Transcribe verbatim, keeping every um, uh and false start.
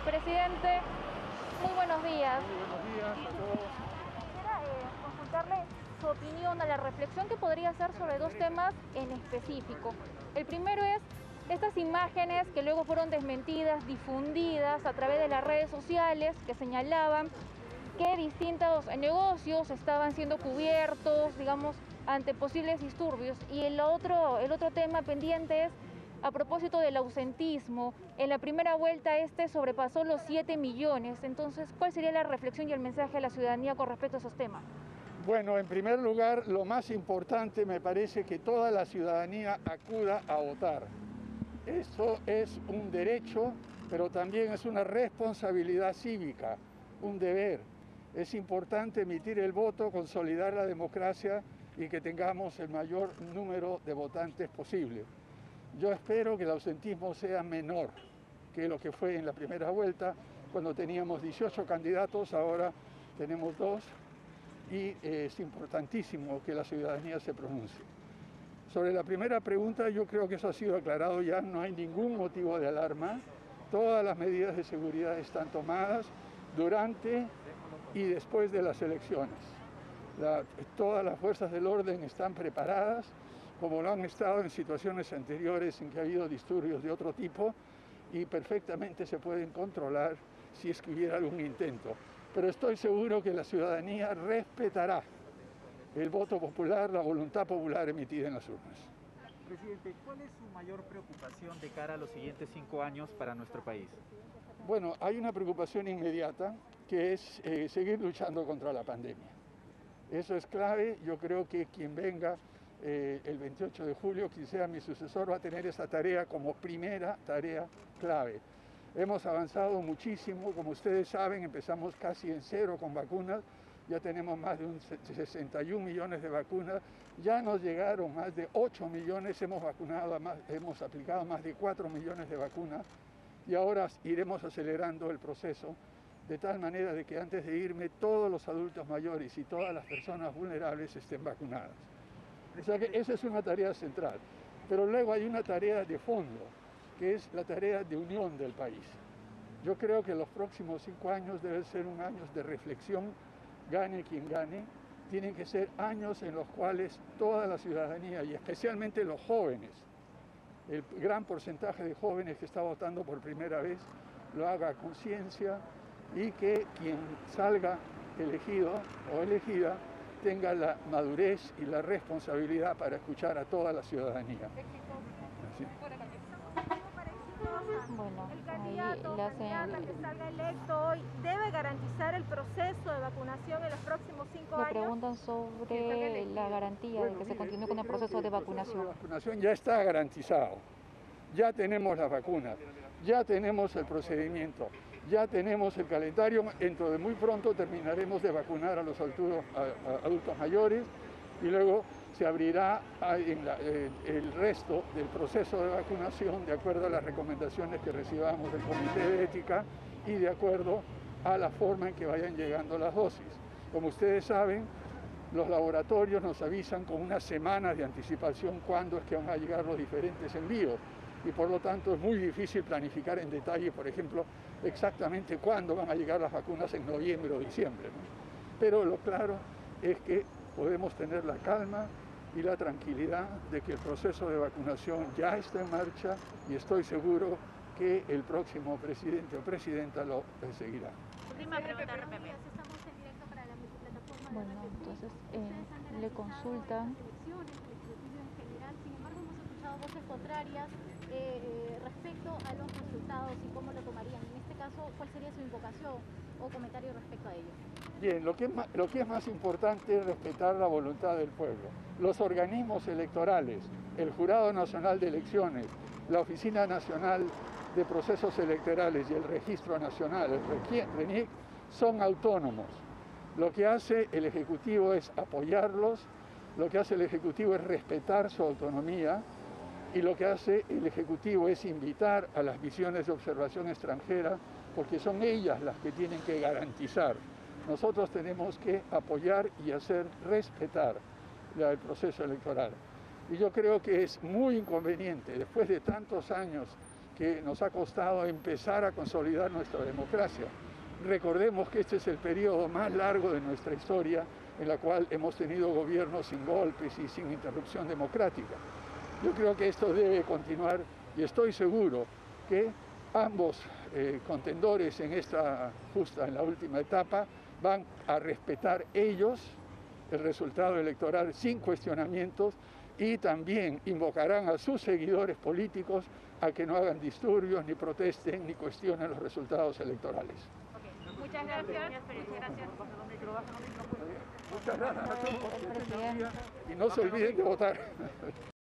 Presidente, muy buenos días. Muy buenos días a todos. Quisiera eh, consultarle su opinión a la reflexión que podría hacer sobre dos temas en específico. El primero es estas imágenes que luego fueron desmentidas, difundidas a través de las redes sociales, que señalaban que distintos negocios estaban siendo cubiertos, digamos, ante posibles disturbios. Y el otro, el otro tema pendiente es a propósito del ausentismo. En la primera vuelta este sobrepasó los siete millones. Entonces, ¿cuál sería la reflexión y el mensaje a la ciudadanía con respecto a esos temas? Bueno, en primer lugar, lo más importante me parece que toda la ciudadanía acuda a votar. Eso es un derecho, pero también es una responsabilidad cívica, un deber. Es importante emitir el voto, consolidar la democracia y que tengamos el mayor número de votantes posible. Yo espero que el ausentismo sea menor que lo que fue en la primera vuelta, cuando teníamos dieciocho candidatos, ahora tenemos dos, y eh, es importantísimo que la ciudadanía se pronuncie. Sobre la primera pregunta, yo creo que eso ha sido aclarado ya, no hay ningún motivo de alarma, todas las medidas de seguridad están tomadas durante y después de las elecciones. La, todas las fuerzas del orden están preparadas, como lo han estado en situaciones anteriores en que ha habido disturbios de otro tipo, y perfectamente se pueden controlar si es que hubiera algún intento. Pero estoy seguro que la ciudadanía respetará el voto popular, la voluntad popular emitida en las urnas. Presidente, ¿cuál es su mayor preocupación de cara a los siguientes cinco años para nuestro país? Bueno, hay una preocupación inmediata que es eh, seguir luchando contra la pandemia. Eso es clave. Yo creo que quien venga eh, el veintiocho de julio, quien sea mi sucesor, va a tener esa tarea como primera tarea clave. Hemos avanzado muchísimo, como ustedes saben, empezamos casi en cero con vacunas, ya tenemos más de un sesenta y un millones de vacunas, ya nos llegaron más de ocho millones, hemos vacunado, a más, hemos aplicado más de cuatro millones de vacunas y ahora iremos acelerando el proceso de tal manera de que antes de irme todos los adultos mayores y todas las personas vulnerables estén vacunadas. O sea que esa es una tarea central, pero luego hay una tarea de fondo, que es la tarea de unión del país. Yo creo que los próximos cinco años deben ser un año de reflexión, gane quien gane, tienen que ser años en los cuales toda la ciudadanía y especialmente los jóvenes, el gran porcentaje de jóvenes que está votando por primera vez, lo haga a conciencia y que quien salga elegido o elegida tenga la madurez y la responsabilidad para escuchar a toda la ciudadanía. Así. Bueno, el candidato o candidata que salga electo hoy debe garantizar el proceso de vacunación en los próximos cinco le años. preguntan sobre la garantía bueno, de que se continúe con el proceso de vacunación. El proceso de vacunación ya está garantizado. Ya tenemos las vacunas, ya tenemos el procedimiento, ya tenemos el calendario. Dentro de muy pronto terminaremos de vacunar a los adultos, a, a adultos mayores y luego se abrirá en la, eh, el resto del proceso de vacunación de acuerdo a las recomendaciones que recibamos del Comité de Ética y de acuerdo a la forma en que vayan llegando las dosis. Como ustedes saben, los laboratorios nos avisan con unas semanas de anticipación cuándo es que van a llegar los diferentes envíos y por lo tanto es muy difícil planificar en detalle, por ejemplo, exactamente cuándo van a llegar las vacunas en noviembre o diciembre, ¿no? Pero lo claro es que podemos tener la calma y la tranquilidad de que el proceso de vacunación ya está en marcha y estoy seguro que el próximo presidente o presidenta lo seguirá. Última pregunta, R P P. Bueno, entonces eh, le consultan. Sin embargo, hemos escuchado voces contrarias eh, respecto a los resultados y cómo lo tomarían. En este caso, ¿cuál sería su invocación o comentario respecto a ello? Bien, lo que, es más, lo que es más importante es respetar la voluntad del pueblo. Los organismos electorales, el Jurado Nacional de Elecciones, la Oficina Nacional de Procesos Electorales y el Registro Nacional, el RENIEC, son autónomos. Lo que hace el Ejecutivo es apoyarlos, lo que hace el Ejecutivo es respetar su autonomía y lo que hace el Ejecutivo es invitar a las misiones de observación extranjera porque son ellas las que tienen que garantizar. Nosotros tenemos que apoyar y hacer respetar el proceso electoral. Y yo creo que es muy inconveniente, después de tantos años que nos ha costado empezar a consolidar nuestra democracia. Recordemos que este es el periodo más largo de nuestra historia en la cual hemos tenido gobiernos sin golpes y sin interrupción democrática. Yo creo que esto debe continuar y estoy seguro que ambos eh, contendores en esta justa, en la última etapa, van a respetar ellos el resultado electoral sin cuestionamientos y también invocarán a sus seguidores políticos a que no hagan disturbios, ni protesten, ni cuestionen los resultados electorales. Okay. Muchas gracias. Muchas gracias. Muchas gracias a todos. Y no se olviden de votar.